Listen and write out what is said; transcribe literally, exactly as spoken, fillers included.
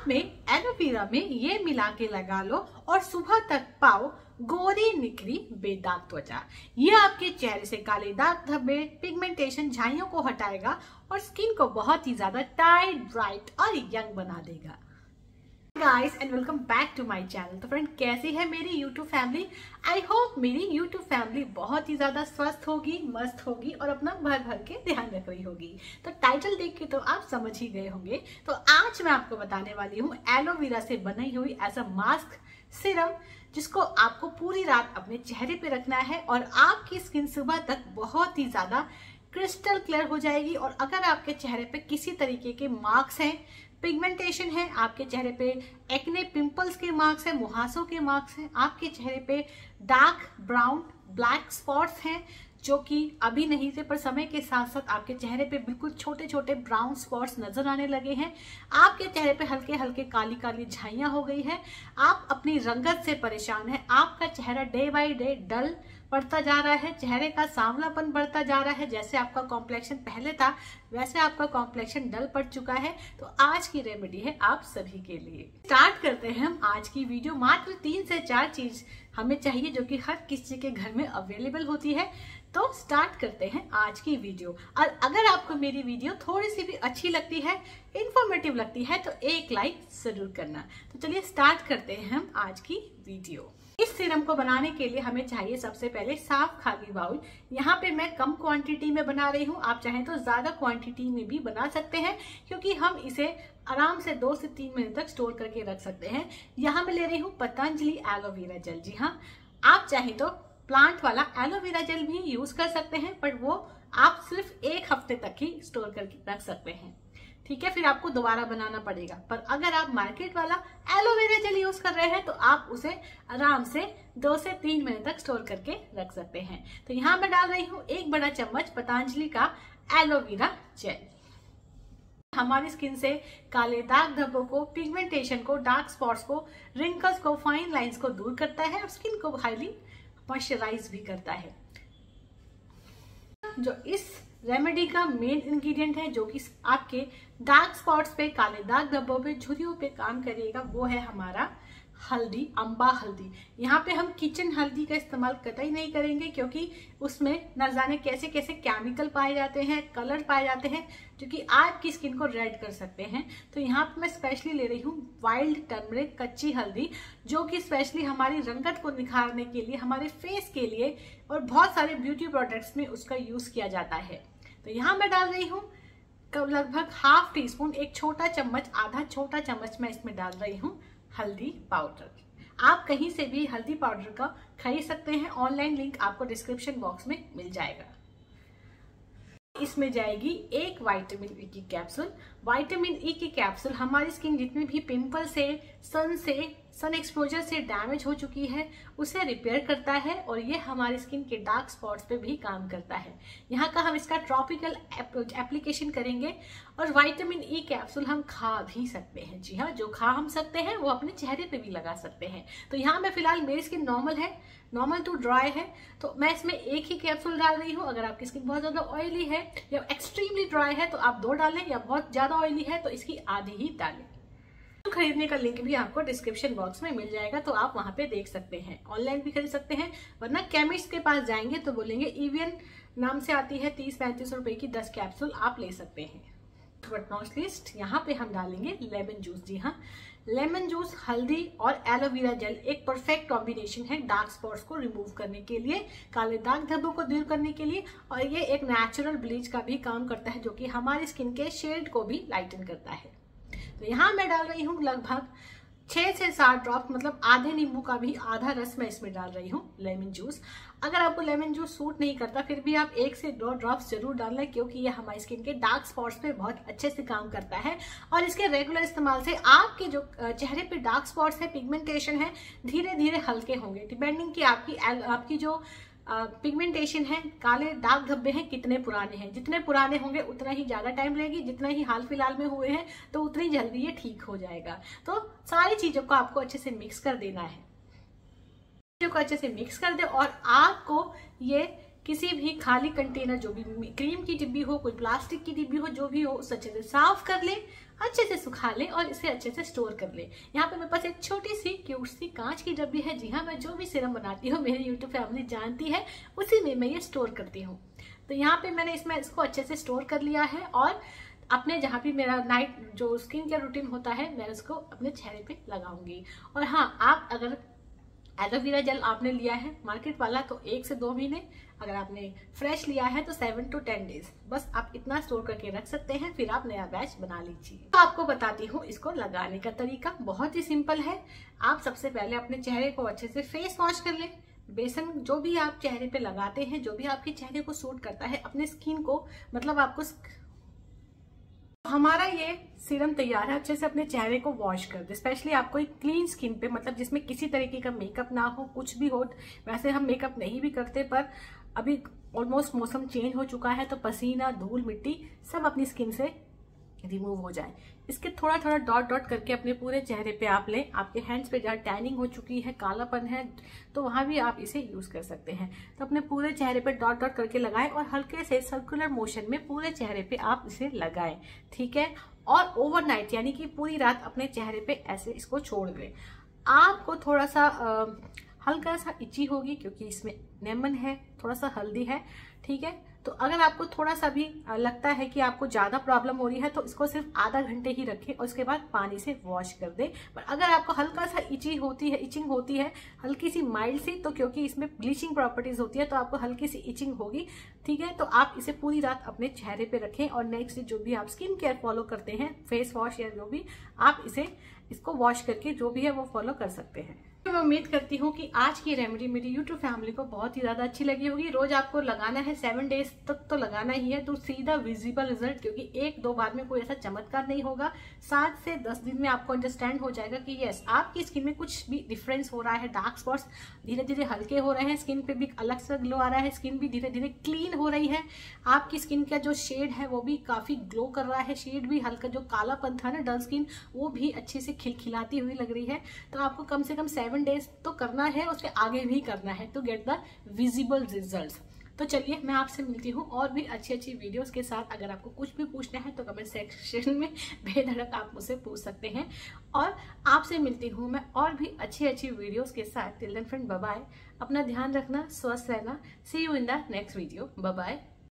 रात में एलोवेरा में ये मिला के लगा लो और सुबह तक पाओ गोरी निखरी बेदाग त्वचा। ये आपके चेहरे से काले दाग धब्बे, पिगमेंटेशन, झाइयों को हटाएगा और स्किन को बहुत ही ज्यादा टाइट, ब्राइट और यंग बना देगा। Guys and welcome back to my channel. तो फ्रेंड, कैसी है मेरी यूट्यूब फैमिली? आई होप मेरी यूट्यूब फैमिली बहुत ही ज्यादा स्वस्थ होगी, मस्त होगी और अपना भर भर के ध्यान रख रही होगी। तो टाइटल देख के तो आप समझ ही गए होंगे। तो आज मैं आपको बताने वाली हूँ एलोवेरा से बनाई हुई ऐसा मास्क सिरम, जिसको आपको पूरी रात अपने चेहरे पे रखना है और आपकी स्किन सुबह तक बहुत ही ज्यादा क्रिस्टल क्लियर हो जाएगी। और अगर आपके चेहरे पे किसी तरीके के मार्क्स हैं, पिगमेंटेशन है, आपके चेहरे पे एक्ने, पिंपल्स के मार्क्स हैं, मुहासों के मार्क्स हैं, आपके चेहरे पे डार्क ब्राउन ब्लैक स्पॉट्स हैं जो कि अभी नहीं थे पर समय के साथ साथ आपके चेहरे पे बिल्कुल छोटे छोटे ब्राउन स्पॉट्स नजर आने लगे हैं, आपके चेहरे पे हल्के हल्के काली काली झाइयां हो गई है, आप अपनी रंगत से परेशान है, आपका चेहरा डे बाय डे डल बढ़ता जा रहा है, चेहरे का सांवलापन बढ़ता जा रहा है, जैसे आपका कॉम्प्लेक्शन पहले था वैसे आपका कॉम्प्लेक्शन डल पड़ चुका है। तो आज की रेमेडी है आप सभी के लिए। स्टार्ट करते हैं हम आज की वीडियो। मात्र तीन से चार चीज हमें चाहिए जो कि हर किसी के घर में अवेलेबल होती है। तो स्टार्ट करते हैं आज की वीडियो। और अगर आपको मेरी वीडियो थोड़ी सी भी अच्छी लगती है, इंफॉर्मेटिव लगती है, तो एक लाइक जरूर करना। तो चलिए स्टार्ट करते हैं हम आज की वीडियो। इस सीरम को बनाने के लिए हमें चाहिए सबसे पहले साफ खाली बाउल। यहाँ पे मैं कम क्वांटिटी में बना रही हूँ, आप चाहें तो ज्यादा क्वांटिटी में भी बना सकते हैं क्योंकि हम इसे आराम से दो से तीन महीने तक स्टोर करके रख सकते हैं। यहाँ मैं ले रही हूँ पतंजलि एलोवेरा जेल। जी हाँ, आप चाहें तो प्लांट वाला एलोवेरा जेल भी यूज कर सकते हैं, पर वो आप सिर्फ एक हफ्ते तक ही स्टोर करके रख सकते हैं। ठीक है, फिर आपको दोबारा बनाना पड़ेगा। पर अगर आप मार्केट वाला एलोवेरा जेल यूज कर रहे हैं तो आप उसे आराम से दो से तीन महीने तक स्टोर करके रख सकते हैं। तो यहाँ मैं डाल रही हूँ एक बड़ा चम्मच पतंजलि का एलोवेरा जेल। हमारी स्किन से काले दाग धब्बों को, पिगमेंटेशन को, डार्क स्पॉट्स को, रिंकल्स को, फाइन लाइंस को दूर करता है और स्किन को हाईली मॉइस्चराइज भी करता है। जो इस रेमेडी का मेन इंग्रेडिएंट है जो कि आपके डार्क स्पॉट्स पे, काले दाग धब्बों पे, झुर्रियों पे काम करेगा, वो है हमारा हल्दी, अम्बा हल्दी। यहाँ पे हम किचन हल्दी का इस्तेमाल कतई नहीं करेंगे क्योंकि उसमें न जाने कैसे कैसे केमिकल पाए जाते हैं, कलर पाए जाते हैं जो कि आपकी स्किन को रेड कर सकते हैं। तो यहाँ पे मैं स्पेशली ले रही हूँ वाइल्ड टर्मरिक, कच्ची हल्दी, जो कि स्पेशली हमारी रंगत को निखारने के लिए, हमारे फेस के लिए और बहुत सारे ब्यूटी प्रोडक्ट्स में उसका यूज किया जाता है। तो यहाँ मैं डाल रही हूँ लगभग हाफ टी स्पून, एक छोटा चम्मच, आधा छोटा चम्मच मैं इसमें डाल रही हूँ हल्दी पाउडर। आप कहीं से भी हल्दी पाउडर का खरीद सकते हैं, ऑनलाइन लिंक आपको डिस्क्रिप्शन बॉक्स में मिल जाएगा। इसमें जाएगी एक विटामिन ई की कैप्सूल। विटामिन ई की कैप्सूल हमारी स्किन जितनी भी पिंपल से, सन से, सन एक्सपोजर से डैमेज हो चुकी है उसे रिपेयर करता है और ये हमारी स्किन के डार्क स्पॉट्स पे भी काम करता है। यहाँ का हम इसका ट्रॉपिकल एप्लीकेशन करेंगे और विटामिन ई कैप्सूल हम खा भी सकते हैं। जी हाँ, जो खा हम सकते हैं वो अपने चेहरे पे भी लगा सकते हैं। तो यहाँ मैं फिलहाल, मेरी स्किन नॉर्मल है, नॉर्मल टू ड्राई है, तो मैं इसमें एक ही कैप्सूल डाल रही हूँ। अगर आपकी स्किन बहुत ज्यादा ऑयली है या एक्सट्रीमली ड्राई है तो आप दो डालें, या बहुत ज्यादा ऑयली है तो इसकी आधी ही डालें। खरीदने का लिंक भी आपको डिस्क्रिप्शन बॉक्स में मिल जाएगा, तो आप वहां पे देख सकते हैं। ऑनलाइन भी खरीद सकते हैं, वरना केमिस्ट के पास जाएंगे तो बोलेंगे इवियन नाम से आती है, तीस पैंतीस रुपए की दस कैप्सूल आप ले सकते हैं। बट नॉट लीस्ट, यहाँ पे हम डालेंगे लेमन जूस। जी हाँ, लेमन जूस, हल्दी और एलोवेरा जेल एक परफेक्ट कॉम्बिनेशन है डार्क स्पॉट्स को रिमूव करने के लिए, काले दाग धब्बों को दूर करने के लिए, और ये एक नेचुरल ब्लीच का भी काम करता है जो कि हमारी स्किन के शेड को भी लाइटन करता है। तो यहाँ मैं डाल रही हूँ लगभग छह से सात ड्रॉप, मतलब आधे नींबू का भी आधा रस मैं इसमें डाल रही हूँ लेमन जूस। अगर आपको लेमन जूस सूट नहीं करता फिर भी आप एक से दो ड्रॉप्स जरूर डाल लें क्योंकि ये हमारी स्किन के डार्क स्पॉट्स पे बहुत अच्छे से काम करता है और इसके रेगुलर इस्तेमाल से आपके जो चेहरे पे डार्क स्पॉट्स है, पिगमेंटेशन है, धीरे धीरे हल्के होंगे, डिपेंडिंग की आपकी आपकी जो पिगमेंटेशन है, काले दाग धब्बे हैं कितने पुराने हैं। जितने पुराने होंगे उतना ही ज्यादा टाइम लगेगी, जितना ही हाल फिलहाल में हुए हैं तो उतनी जल्दी ये ठीक हो जाएगा। तो सारी चीजों को आपको अच्छे से मिक्स कर देना है, चीजों को अच्छे से मिक्स कर दे और आपको ये किसी भी खाली कंटेनर, जो भी क्रीम की डिब्बी हो, कोई प्लास्टिक की डिब्बी हो, जो भी हो, उस अच्छे से साफ कर ले। अच्छे से सुखा ले और इसे अच्छे से स्टोर कर ले। यहाँ पे मेरे पास एक छोटी सी क्यूट सी कांच की डब्बी है। जी हाँ, मैं जो भी सीरम बनाती हूँ मेरी यूट्यूब फैमिली जानती है, उसी में मैं ये स्टोर करती हूँ। तो यहाँ पे मैंने इसमें इसको अच्छे से स्टोर कर लिया है और अपने जहाँ भी मेरा नाइट जो स्किन केयर रूटीन होता है मैं उसको अपने चेहरे पे लगाऊंगी। और हाँ, आप अगर एलोवेरा जेल आपने लिया है मार्केट वाला तो एक से दो महीने, अगर आपने फ्रेश लिया है तो सेवन टू टेन डेज, बस आप इतना स्टोर करके रख सकते हैं। फिर आप नया बैच बना लीजिए। तो आपको बताती हूँ इसको लगाने का तरीका, बहुत ही सिंपल है। आप सबसे पहले अपने चेहरे को अच्छे से फेस वॉश कर लें। बेसन जो भी आप चेहरे पे लगाते हैं, जो भी आपके चेहरे को सूट करता है, अपने स्किन को, मतलब आपको हमारा ये सीरम तैयार है। अच्छे से अपने चेहरे को वॉश कर दे। स्पेशली आपको एक क्लीन स्किन पे, मतलब जिसमें किसी तरीके का मेकअप ना हो, कुछ भी हो। वैसे हम मेकअप नहीं भी करते, पर अभी ऑलमोस्ट मौसम चेंज हो चुका है तो पसीना, धूल, मिट्टी सब अपनी स्किन से रिमूव हो जाए। इसके थोड़ा थोड़ा डॉट डॉट करके अपने पूरे चेहरे पे आप लें। आपके हैंड्स पे जहाँ टैनिंग हो चुकी है, कालापन है, तो वहां भी आप इसे यूज कर सकते हैं। तो अपने पूरे चेहरे पे डॉट डॉट करके लगाएं और हल्के से सर्कुलर मोशन में पूरे चेहरे पे आप इसे लगाएं, ठीक है। और ओवरनाइट यानी कि पूरी रात अपने चेहरे पे ऐसे इसको छोड़ दें। आपको थोड़ा सा आ, हल्का सा इची होगी क्योंकि इसमें लेमन है, थोड़ा सा हल्दी है, ठीक है। तो अगर आपको थोड़ा सा भी लगता है कि आपको ज्यादा प्रॉब्लम हो रही है तो इसको सिर्फ आधा घंटे ही रखें और उसके बाद पानी से वॉश कर दें। पर अगर आपको हल्का सा इची होती है, इचिंग होती है हल्की सी माइल्ड सी, तो क्योंकि इसमें ब्लीचिंग प्रॉपर्टीज होती है तो आपको हल्की सी इचिंग होगी, ठीक है। तो आप इसे पूरी रात अपने चेहरे पे रखें और नेक्स्ट जो भी आप स्किन केयर फॉलो करते हैं, फेस वॉश या जो भी, आप इसे इसको वॉश करके जो भी है वो फॉलो कर सकते हैं। मैं उम्मीद करती हूँ कि आज की रेमेडी मेरी यूट्यूब फैमिली को बहुत ही ज्यादा अच्छी लगी होगी। रोज आपको लगाना है, सेवन डेज तक तो लगाना ही है, तो सीधा विजिबल रिजल्ट, क्योंकि एक दो बार में कोई ऐसा चमत्कार नहीं होगा। सात से दस दिन में आपको अंडरस्टैंड हो जाएगा कि यस, आपकी स्किन में कुछ भी डिफरेंस हो रहा है। डार्क स्पॉट्स धीरे धीरे हल्के हो रहे हैं, स्किन पे भी अलग सा ग्लो आ रहा है, स्किन भी धीरे धीरे क्लीन हो रही है। आपकी स्किन का जो शेड है वो भी काफी ग्लो कर रहा है, शेड भी हल्का, जो कालापन था ना डल स्किन, वो भी अच्छे से खिलखिलाती हुई लग रही है। तो आपको कम से कम सेवन डेज तो करना है, उसके आगे भी करना है to get the visible results. तो चलिए, मैं आपसे मिलती हूँ और भी अच्छी अच्छी वीडियोस के साथ। अगर आपको कुछ भी पूछना है तो कमेंट सेक्शन में बेधड़क आप मुझसे पूछ सकते हैं। और आपसे मिलती हूँ मैं और भी अच्छी अच्छी वीडियोस के साथ। Till then friend, bye bye. अपना ध्यान रखना, स्वस्थ रहना। See you in the next video. Bye bye.